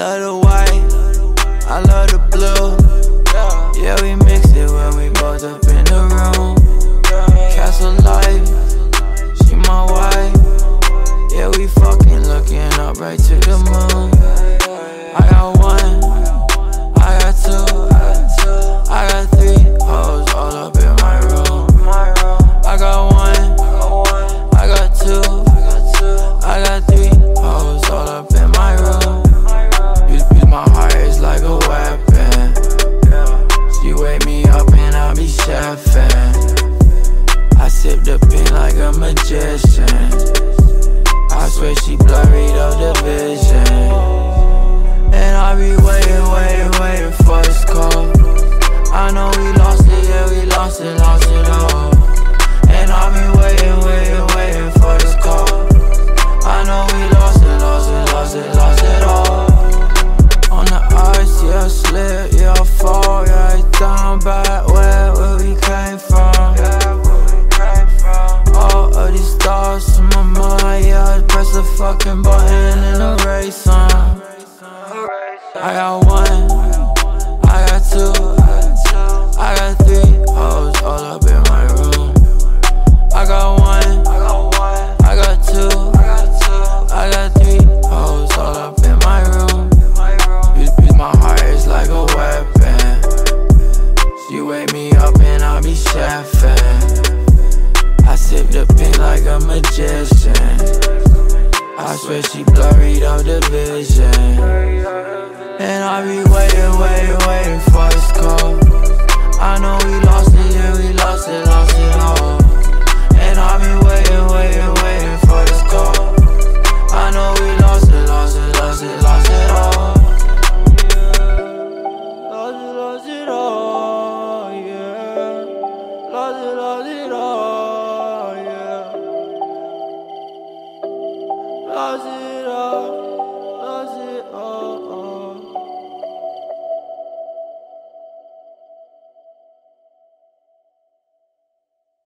love the white, I love the blue. Yeah, we mix it when we both up in the room. Castle life, she my wife. Yeah, we fucking looking up right to the moon. I got one, I got two, I got three hoes all up in my room. I got one, I got two, I got three hoes all up in my room. Use my heart is like a weapon. She wake me up and I be chefing. I sip the pin like a magician. I swear she blurred up the vision. And I be waiting for this call. I know we lost it, yeah, we lost it all. And I be waiting for this call. I know we lost it all. On the ice, yeah, I slip, yeah, I fall, yeah, I down back where we came from. All of these stars in my mind, yeah, I press the fucking button and erase them. I got one, I got two, I got three hoes all up in my room. I got one, I got two, I got three hoes all up in my room. Use my heart is like a weapon. She wake me up and I be chefing. I sip the pink like a magician. I swear she blurred out the vision. And I be waiting for this call. I know we lost it, yeah, we lost it all.